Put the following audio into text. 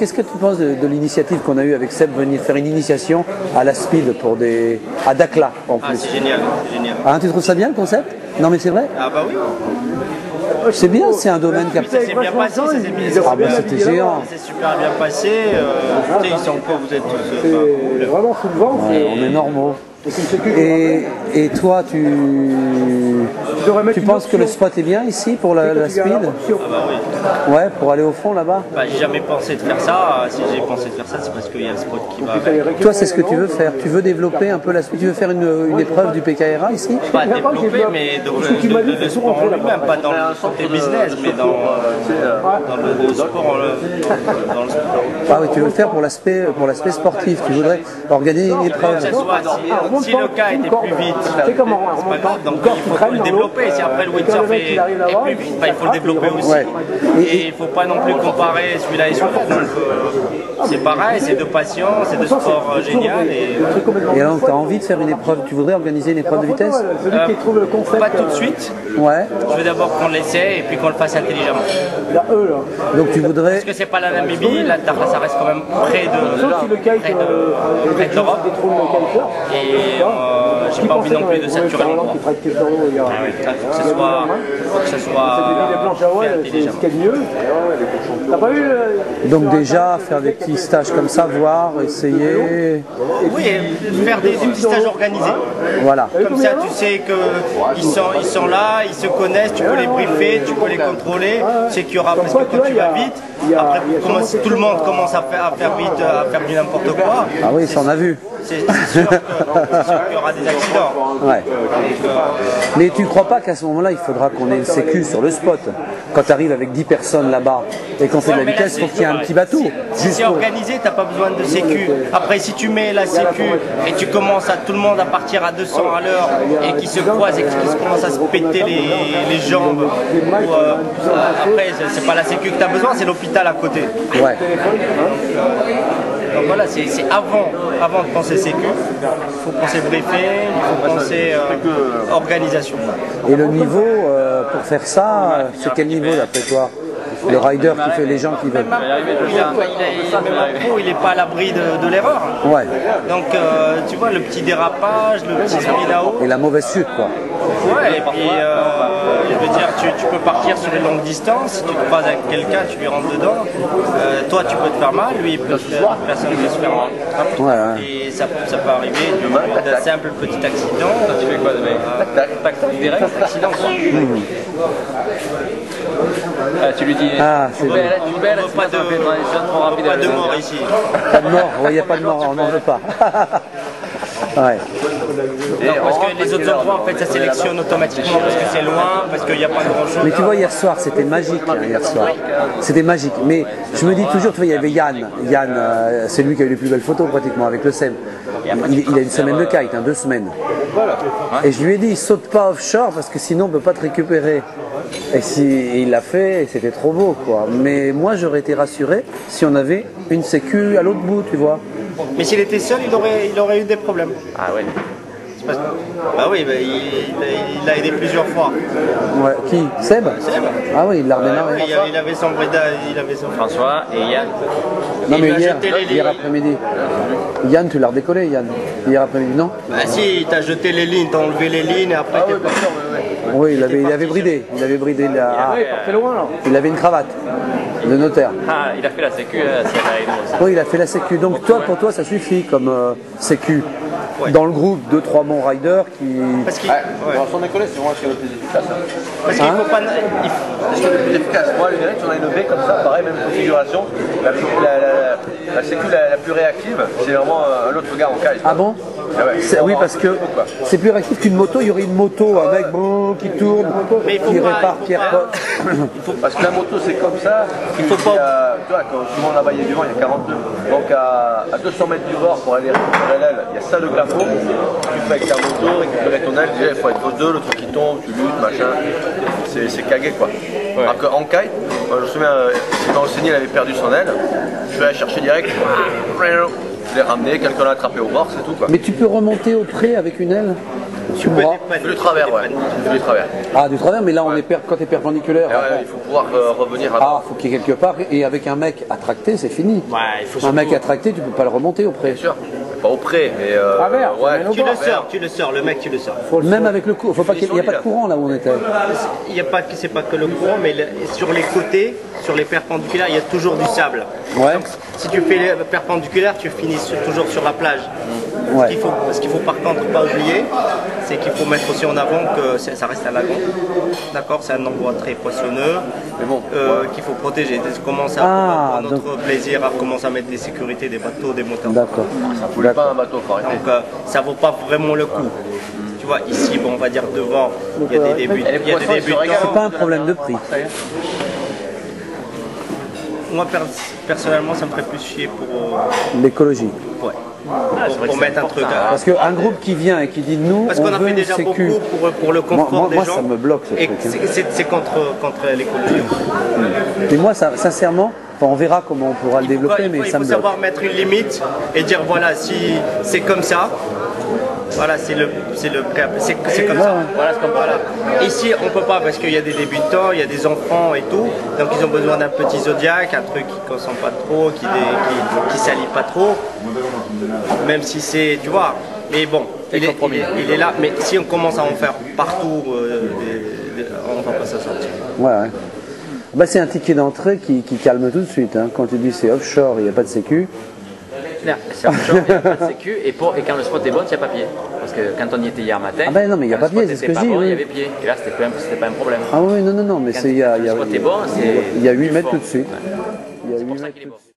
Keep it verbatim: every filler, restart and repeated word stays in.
Qu'est-ce que tu penses de, de l'initiative qu'on a eue avec Seb, venir faire une initiation à la speed pour des, à Dakhla en plus? Ah, c'est génial, c'est génial. Ah, tu trouves ça bien le concept? Non mais c'est vrai? Ah bah oui. C'est bien, c'est un domaine qui a... Ça s'est bien passé, ça s'est bien Ah bah c'était géant. C'est super bien passé. Euh, écoutez, ils sont quoi, vous êtes tous... Euh, C'est vraiment sous le vent. Ouais, on est normaux. Et, et toi, tu, tu penses que le spot est bien ici pour la, la speed? Ah bah oui. Ouais, pour aller au fond là-bas? Bah, j'ai jamais pensé de faire ça. Si j'ai pensé de faire ça, c'est parce qu'il y a le spot qui va avec. Toi, c'est ce que tu veux faire. Tu veux développer un peu la speed. Tu veux faire une, une épreuve du P K R A ici? Pas développer, mais de, de, de, de sport en lui-même, pas dans le côté business, mais dans, dans le, le sport. Dans le sport. Ah oui, tu veux le faire pour l'aspect pour l'aspect sportif. Tu voudrais organiser une épreuve. Si, si le cas était plus vite, c'est pas grave, donc il faut le développer. Si après le windsurf est, est plus vite, bah, il faut le développer aussi. Ouais. Et il ne faut pas non plus comparer celui-là et celui-là. C'est pareil, c'est deux passions, c'est deux sports euh, génial. Et, et alors, tu as envie de faire une épreuve, tu voudrais organiser une épreuve de vitesse? euh, Pas tout de suite. Ouais. Je veux d'abord qu'on l'essaie et puis qu'on le fasse intelligemment. Donc tu voudrais... Parce que c'est pas la Namibie, là, ça reste quand même près de, près de, près de l'Europe. Et euh, j'ai pas envie non plus de saturer le monde. Il faut que ce soit, que ce soit fait intelligemment. Donc déjà, faire des petits stages comme ça, voir, essayer... Oui, faire des, des petits stages organisés. Voilà. Comme ça, tu sais qu'ils sont, ils sont là, ils se connaissent, tu peux les briefer, tu peux les contrôler. Tu sais qu'il y aura, parce que quand tu vas vite, après, commence, tout le monde commence à faire, à faire vite, à faire du n'importe quoi. Ah oui, ça on a vu. C'est sûr qu'il y aura des accidents. Ouais. Mais tu crois pas qu'à ce moment-là, il faudra qu'on ait une sécu sur le spot? Quand tu arrives avec dix personnes là-bas et qu'on fait de la vitesse, il faut qu'il y ait un petit bateau. Si c'est organisé, tu n'as pas besoin de sécu. Après, si tu mets la sécu et tu commences à tout le monde à partir à deux cents à l'heure et qui se croisent et qui commencent à se péter les, les jambes, ou, euh, après, c'est pas la sécu que tu as besoin, c'est l'hôpital à côté. Ouais. Donc voilà, c'est avant, avant de penser sécu, il faut penser briefer, il faut penser euh, organisation. Et le niveau, euh, pour faire ça, c'est quel niveau d'après toi? Le rider qui fait les gens qui veulent. Même un pro, il n'est pas à l'abri de, de l'erreur. Ouais. Donc euh, tu vois, le petit dérapage, le petit spin-out. Et la mauvaise chute, quoi. Ouais, et puis euh, je veux dire, tu, tu peux partir sur une longue distance, si tu te croises avec quelqu'un, tu lui rentres dedans. Euh, toi, tu peux te faire mal, lui, il peut se faire, personne ne peut se faire mal. Ouais, ouais. Et ça, ça peut arriver d'un simple petit accident. Tu fais quoi de mec? Tac, tac, direct, accident. Mmh. Ah, tu lui dis, ah, c'est belle, tu belle, pas de, pas de mort ici. Pas de mort, il n'y a pas de mort, on n'en veut pas. Ouais. Non, parce que les autres endroits, en fait, ça sélectionne automatiquement parce que c'est loin, parce qu'il n'y a pas grand chose. Mais tu vois, hier soir, c'était magique, hein, hier soir. C'était magique. Mais je me dis toujours, tu vois, il y avait Yann. Yann, euh, c'est lui qui a eu les plus belles photos pratiquement avec le Seb. Il, il a une semaine de kite, hein, deux semaines. Et je lui ai dit, saute pas offshore parce que sinon on ne peut pas te récupérer. Et si, il l'a fait, et c'était trop beau, quoi. Mais moi, j'aurais été rassuré si on avait une sécu à l'autre bout, tu vois. Mais s'il était seul, il aurait, il aurait eu des problèmes. Ah ouais. Parce que, bah oui, bah, il, il a aidé plusieurs fois. Ouais. Qui? Seb? Seb. Ah oui, il l'a redémarré. Ouais, il, il avait son brida, il avait son François et Yann. Non il mais hier, les hier après-midi. Yann, tu l'as redécollé, Yann. Hier après-midi, non? Bah si, t'as jeté les lignes, t'as enlevé les lignes et après ah, t'es ouais, pas sûr. Ouais, ouais. Oui, il avait, il avait bridé. Il avait bridé la... Ah, ouais, il, loin, là. Il avait une cravate de notaire. Ah, il a fait la sécu, euh, c'est oui, il a fait la sécu. Donc toi, pour toi, ça suffit comme euh, sécu. Ouais. Dans le groupe, deux trois bons riders qui... Parce qu'il ouais. Ouais. Dans son école, c'est moi qui est le plus efficace. Hein. Parce qu'il hein? faut pas... Il faut... C'est le plus efficace. Moi, je dirais que si on a une baie comme ça, pareil, même configuration, la, la, la, la sécu la, la plus réactive, c'est vraiment un autre gars en kite. Ah bon? Ah ouais. Oui, parce que c'est plus réactif qu'une moto. Il y aurait une moto, un mec bon, qui tourne, mais qui pas, répare, qui repote. Parce que la moto, c'est comme ça. Il faut pas... A, tu vois, quand souvent là-bas, il y a du vent, il y a quarante-deux. Donc à, à deux cents mètres du bord, pour aller récupérer l'aile, il y a ça de plafond. Tu fais avec ta moto, récupérer ton aile, déjà il faut être aux deux, le truc qui tombe, tu luttes, machin. C'est cagué quoi. Ouais. Alors qu'en kite, moi, je me souviens, quand Osseni il avait perdu son aile, je suis allé chercher direct. Je l'ai ramené, quelqu'un l'a attrapé au bord, c'est tout quoi. Mais tu peux remonter au pré avec une aile? Tu bras. Du travers, ouais. Du travers. Ah, du travers, mais là, on est per... quand tu es perpendiculaire. Et ouais, il faut pouvoir euh, revenir à Ah, faut qu'il y ait quelque part. Et avec un mec attracté, c'est fini. Ouais, il faut un mec attracté, tu peux pas le remonter au près. Bien sûr. Pas au près, mais. Euh, Travers, ouais, Tu le sors, tu le sors, le mec tu le sors. Même avec le courant, faut pas qu'il n'y a pas de courant là où on était. Il n'y a pas, c'est pas que le courant, mais le- sur les côtés, sur les perpendiculaires, il y a toujours du sable. Ouais. Donc, si tu fais les perpendiculaires, tu finis sur- toujours sur la plage. Ouais. Ce qu'il faut, ce qu'il faut par contre pas oublier, c'est qu'il faut mettre aussi en avant que c'est- ça reste un lagon. D'accord, c'est un endroit très poissonneux, Mais bon, euh, qu'il faut protéger. On commence à, Ah, pour notre donc- plaisir, à commencer à mettre des sécurités, des bateaux, des moteurs. D'accord. ça ne pollue pas un bateau, faut arrêter. Donc euh, ça vaut pas vraiment le coup. Tu vois, ici, bon, on va dire devant, il y a des débuts, il y a des poissons, ils se débutants. régalent. C'est pas un problème de prix. Moi, per- personnellement, ça me ferait plus chier pour, euh, L'écologie. ouais, Ah, c'est pour, vrai pour que mettre c'est un truc. important. à- Parce qu'un groupe qui vient et qui dit nous, Parce on qu'on a veut fait une déjà sécu. beaucoup pour, pour le confort moi, des moi, gens. ça me bloque, ce et truc, hein. c'est- c'est c'est contre, contre l'écologie. Mais moi, ça, sincèrement, enfin, on verra comment on pourra le Il faut, développer, il mais faut- il ça faut me bloque. savoir mettre une limite et dire voilà, si c'est comme ça, voilà, c'est le, c'est le, c'est c'est comme ça. Voilà, c'est comme voilà. Ici, on peut pas parce qu'il y a des débutants, il y a des enfants et tout, donc ils ont besoin d'un petit Zodiac, un truc qui ne consomme pas trop, qui, dé- qui, qui salit pas trop, même si c'est, tu vois. Mais bon, il est, il, est, il est là. Mais si on commence à en faire partout, euh, des- des- on va pas s'en sortir. Ouais, ouais. Bah, c'est un ticket d'entrée qui, qui calme tout de suite. Hein. Quand tu dis c'est offshore, il n'y a pas de sécu. Là, c'est offshore, il n'y a pas de sécu, et, pour, et quand le spot est bon, il n'y a pas pied. Parce que quand on y était hier matin, Ah ben non, mais il y a quand pas le pied, spot c'est ce était que je pas dis, bon, oui. il y avait pied. Et là, c'était pas, c'était pas un problème. Ah oui, non, non, non, mais Quand c'est il y a, il y a, le spot est bon, c'est- il y a huit plus mètres fort. tout de suite. Ouais. Il y a C'est pour huit ça mètres qu'il est tout de bon. suite.